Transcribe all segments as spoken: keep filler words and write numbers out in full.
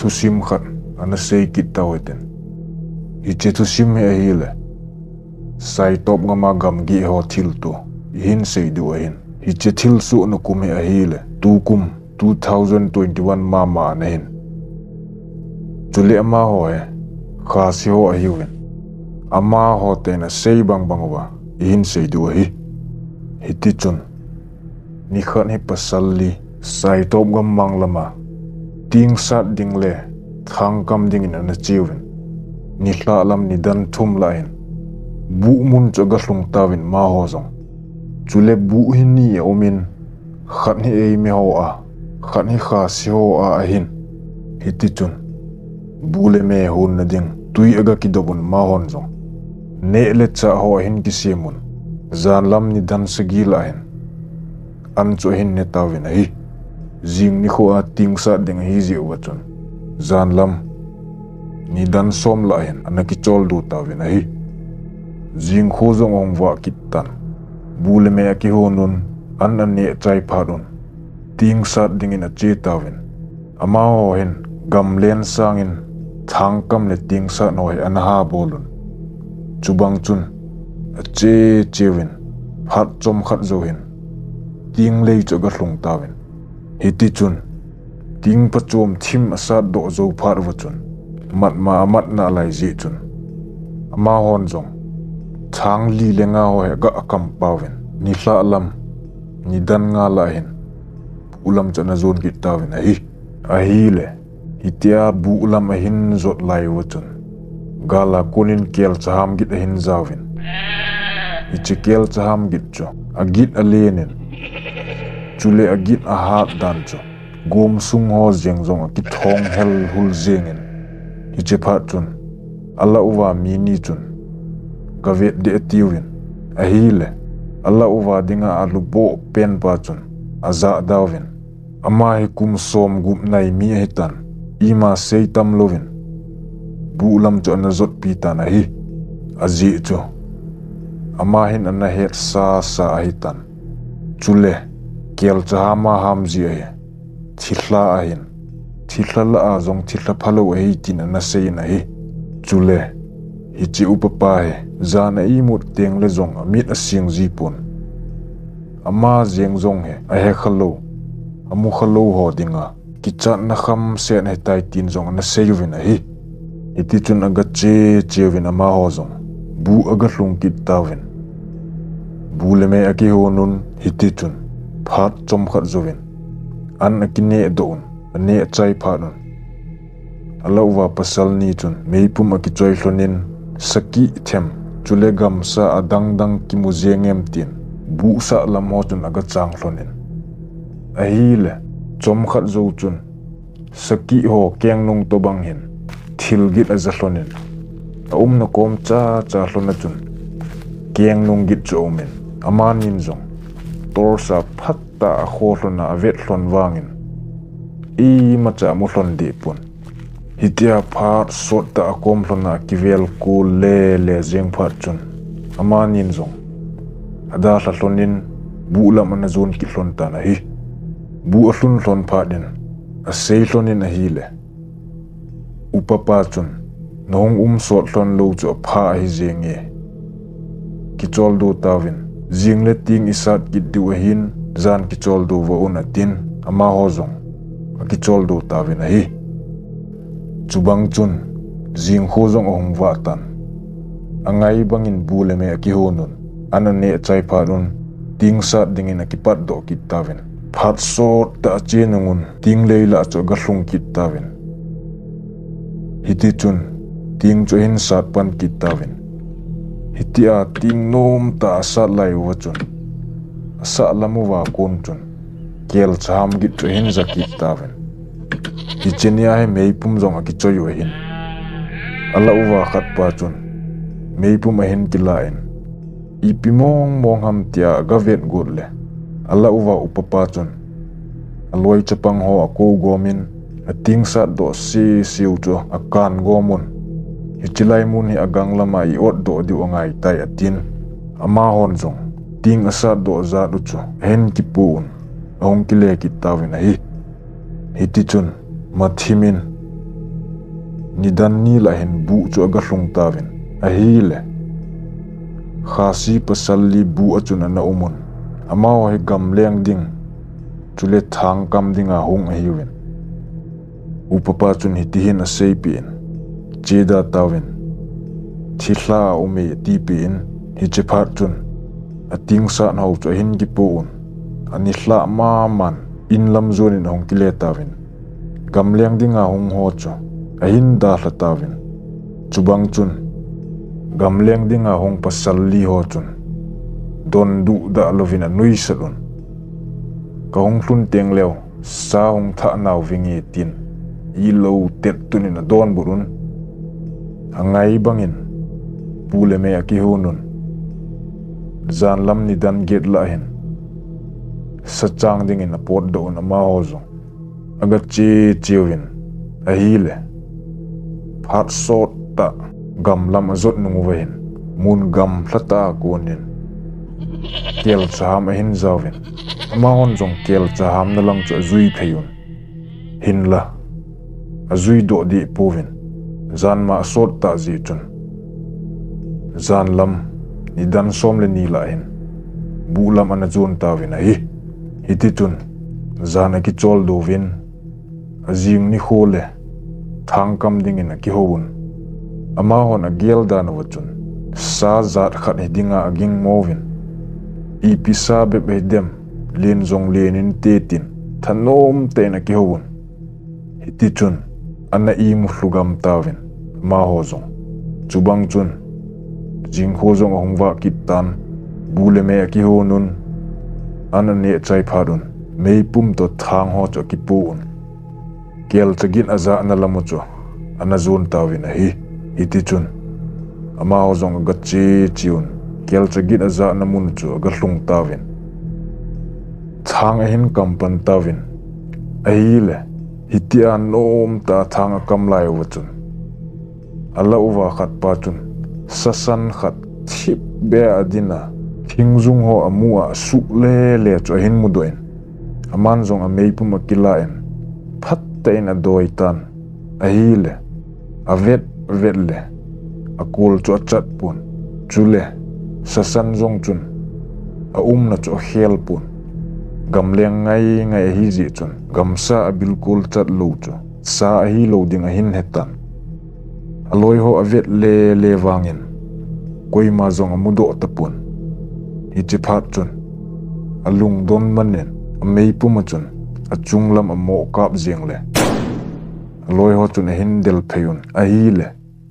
thu sim khat ana sei kit taweten hi che thu sim he hi le sai top ngama gam gi ho thil tu hin sei du hin hi che thil su no kum he hi le tu kum two thousand twenty-one ma ma na hin chule ma ho he kha si ho hi wen ama ho te na sei bang bang wa hin sei du hi hi ti chun ni khan hi pasalli sai top gam mang lama ting sat ding le thang kam ding in ana chiwin ni hla lam ni dan thum la hin bu mun chaga hlung tawin ma ho zong chule bu hin ni omin khat hi ei me ho a khat hi kha si ho a hin hi ti chun bu le me hun na ding tui aga ki dobun ma hon zong ne le cha ho hin ki simun zan lam ni dan sagi la hin an cho hin ne tawin hi jing ni kho a ting sa ding hi ji wa chun zan lam ni dan som la hin anaki chol du tawin hi jing kho zong ong wa kitan bule me ki honun an an ne chai phadun ting sa ding in a che tawin ama ho hin gam len sangin thang kam le ting sa no he an ha bolun chubang chun a che chewin phat chom khat zo hin ting lei chaga hlung tawin hiti chun ting pa chom thim asa do zo phar wa chun mat ma mat na lai ji chun ama hon zong thang li lenga ho he ga akam pawin ni hla lam ni dan nga la hin ulam chana zon ki tawin a hi a hi le hitia bu ulam a hin zot lai wa chun gala kunin kel chaham git a hin zawin hi che kel chaham git cho a git a lenin chule a git a hat dan cho gom sung ho jeng zong a ki thong hel hul jengin hi che pha chun alla uwa mi ni chun gavet de tiwin a hi le alla uwa dinga alu bo pen pa chun aza dawin ama hi kum som gup nai mi hitan ima sei tam lovin bu lam cho na zot pi ta na hi aji cho ama hin ana het sa sa hitan chule kel chama ham ji ai thilla a hin thilla la a zong thilla phalo ai tin na sei na hi chule hi chi upapa he zana i mut teng le zong amit a sing ji pon ama jeng zong he a he khalo amu khalo ho dinga ki chan na kham se na tai tin zong na sei win a hi iti chun aga che che win ama ho zong bu aga hlung ki tawin bu le me aki honun hiti chun phat chom khat zowin an akine doun ane chai phanun alawa pasal ni chun meipum aki choi hlonin saki them chule gam sa adang dang ki mu jengem tin bu sa lam ho chun aga chang hlonin a hi le chom khat zo chun saki ho keng nung to bang hin thil git a za hlonin a um na kom cha cha hlona chun keng nung git cho men aman nin zong tor sa phatta a kho hlona avet hlon wangin i ma cha mu hlon de pun hitia phar sot ta kom hlona kivel ku le le jeng phat chun aman nin zong ada hla hlonin bu lam ana zon ki hlon ta na hi bu a hlun hlon phadin a sei hlonin a hi le upapa chun nong um sot hlon lo chu pha hi jenge ki chol do tawin jingle ting isat ki du hin zan ki chol do wa una tin ama ho zong ki chol do tawin a hi chubang chun jing ho zong ong wa tan angai bangin bule me ki honun anane chai pharun ting sat dingin ki pat do ki tawin phat so ta chenungun ting leila cho ga hlung ki tawin hiti chun ting cho hin sat pan ki tawin hitia ting nom ta sa lai wa chun sa lamu wa kon chun kel cham gi cho hin za ki tawin hi chenia he meipum zong ki choy hin ala uwa khat pa chun meipum hin ki lain ipimong mong ham tia gavet gurle ala uwa upapa chun aloi chapang ho ko gomin ating sa do si siu cho akan gomun hichilai mun hi agang lama i ot do di ongai tai atin ama hon zong ting asa do za du cho hen ki pun ong ki le ki tawin hi hiti chun mathimin ni dan ni la hin bu chu aga hlung tawin a hi le khasi pasalli bu achuna na umun ama hoi gam leng ding chule thang kam dinga hung hiwin upapa chun hitihin a seipin cheda tawin thila umi tipin hi chephat chun ating sa nau cho hin ki poun ani hla ma man in lam zonin hong kile tawin gam leng dinga hung ho cho a hin da hla tawin chubang chun gam leng dinga hong pasalli ho chun don du da lovina nui salun ka hong hlun teng leo sa hong tha naw vingi tin i lo tet tunin don burun angai bangin pule me aki hunun zan lam ni dan get la hin sa chang ding in a pot do na ma hozo aga chi chiwin a hile phat sot ta gam lam azot nungu vehin mun gam thlata konin kel cham hin zawin ma hon jong kel cham na lang chu zui pheyun hin la azui do di povin zan ma sot ta zi chun zan lam ni dan som le ni la hin bu lam ana zon tawin a hi hiti chun zan a ki chol do vin azing ni khole thang kam ding in a ki howun ama hon a gel dan wachun sa zat khat dinga aging movin i pisa be be dem len zong lenin tetin thanom te na ki howun hiti chun ana i mu hlugam tawin ma ho zong chubang chun jing ho zong hongwa kitan bule me ki ho nun ana ne chai phadun mei pum to thang ho cho ki pu kel chagin aza na lamu cho ana zon tawin a hi hiti chun ama ho zong ga chi chiun kel chagin aza na mun cho ga hlung tawin thang a hin kampan tawin a hi le hitia nom ta thang kam lai wachun ala uwa khat pa chun sasan khat thip be adina thingzung ho amua su le le cho hin mudoin aman zong a meipum akilaen phat tein a doitan a hile a vet vet le a kul cho chat pun chule sasan zong chun a um na cho khel pun gam leng ngai ngai hi ji chun gam sa a bilkul chat lo cho sa a hi lo ding a hin hetan aloi ho avet le le wangin koi ma zong amudo tapun hi chi phat chun alung don manen amei puma chun achung lam amo kap jeng le aloi ho chun hin del pheyun a hi le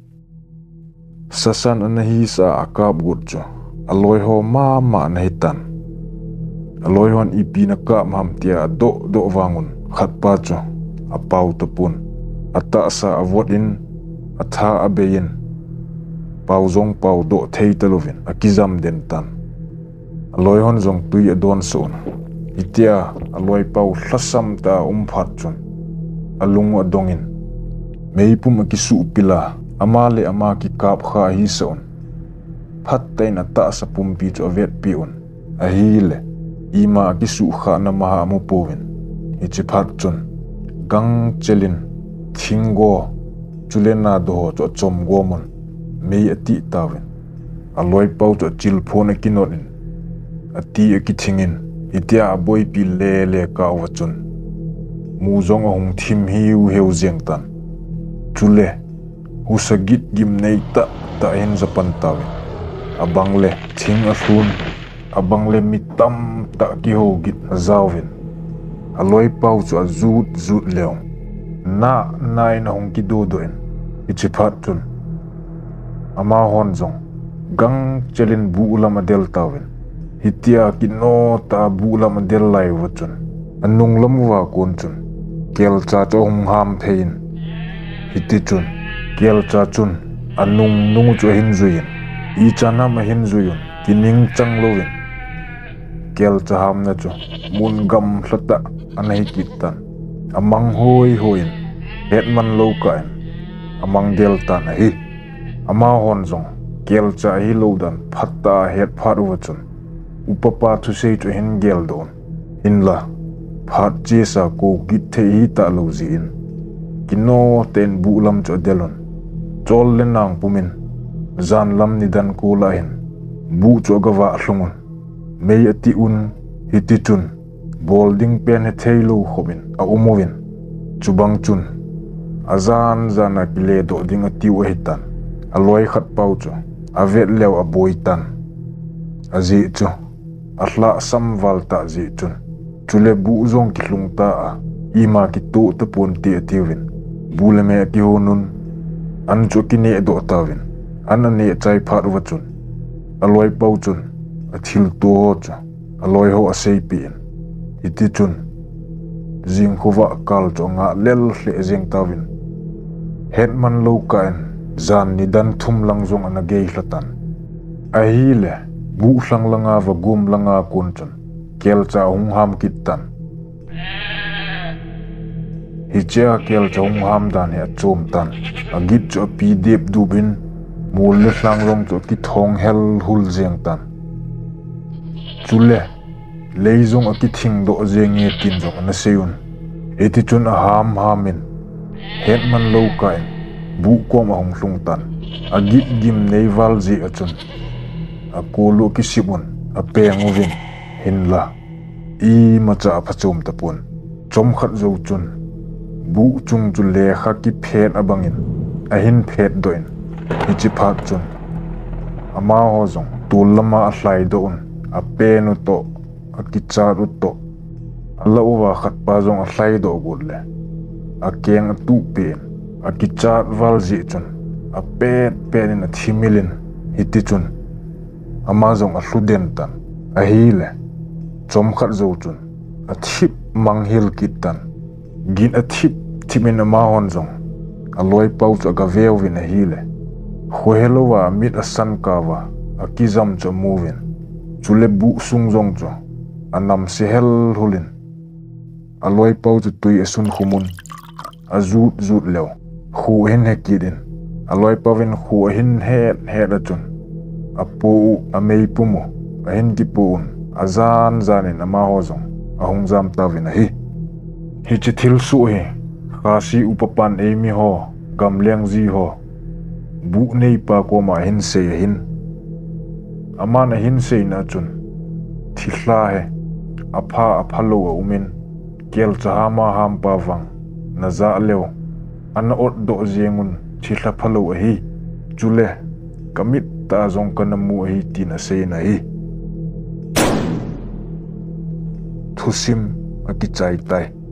sasan an hi sa akap gut cho aloi ho ma ma na hitan aloi hon ipi na ka mam tia do do wangun khat pa cho apau tapun ata sa avot in atha abein pau zong pau do thei talovin akizam den tan aloi hon zong tui adon son itia aloi pau hlasam ta um phat chun alung adongin meipum akisu pila amale ama ki kap kha hi son phat tein ata sa pumpi cho vet piun a hile ima akisu kha na ma mu povin ichi phat chun gang chelin thingo chulena do cho chom gomon mei ati tawin aloi pau cho chil phone kinonin ati ki thingin itia boy pi le le ka wachun mu zong hong thim hiu heu jeng tan chule husagit gim nei ta ta en japan tawin abangle thing a hlun abangle mitam ta ki ho git zawin aloi pau cho zut zut leong na nai na hong ki do doen ichi phat chun ama hon zong gang chelin bu ulama del tawin hitia ki no ta bu ulama del lai wachun anung lam wa kon chun kel cha cho hum ham thein hiti chun kel cha chun anung nung cho hin zuin i chana ma hin zuin kining chang lovin kel cha ham na cho mun gam thlata anai kitan amang hoi hoin hetman lo kain amang del tan hi ama hon zong kel cha hi lo dan phatta het phat wachun upapa thu sei to hin gel don in la phat che sa ko git the hi ta lo zin kino ten bu lam cho delon chol le nang pumin zan lam ni dan ko la hin bu cho ga wa hlungun mei ati un hiti chun bolding pen he theilu khobin a umovin chubang chun azan zana kile do ding ati wa hitan aloi khat pau cho avet lew a boitan azi cho atla sam valta zi chun chule bu zong ki hlungta a ima ki to te pon ti atiwin buleme ki honun an chu ki ne do tawin an ne chai phat wa chun aloi pau chun athil to ho cha aloi ho asei pin iti chun jing khowa kal cho nga lel hle jing tawin hetman lo kain zan ni dan thum lang zong ana gei hlatan a hi le bu hlang langa wa gum langa kun chun kel cha hung ham kitan hi cha kel cha hung ham dan he chom tan agit cho pi dep dubin mul le hlang rong cho ki thong hel hul jeng tan chule leizong aki thing do jeng e tin jong na seun eti chun a ham hamin hetman lo kai bu kom a hung hlung tan agit gim neival ji achun a kolo ki sibun a pengovin hinla i macha phachum tapun chom khat zo chun bu chung chu le kha ki phet abangin a hin phet doin ichi phat chun ama ho zong tulama a hlai do un a penu to a ki charu to ala uwa khat pa zong a hlai do gule a keng a tu pen a ki chat wal ji chun a pet penin a thimilin hiti chun ama zong a hluden tan a hile chom khat zo chun a thip manghil kitan gin a thip thimin ama hon zong a loi pau cha ga veu vin a hile khohelowa mit a san kawa a kizam cha movin chule bu sung zong cho anam se hel hulin a loi pau chu tui asun khumun a zut zut lew khu hin hekidin a loi pawin khu hin het het a chun a pu a mei pumu a hin ki pun a zan zanin ama ho zong a hung zam tawin a hi hi chi thil su hi khasi upapan e mi ho gam leng ji ho bu nei pa ko ma hin se hin ama na hin se na chun thila he apha aphalo umin kel chama ham pa wang na za lew an ot do jengun thila phalo hi chule kamit ta zong kana mu hi tina se na hi thusim aki chai tai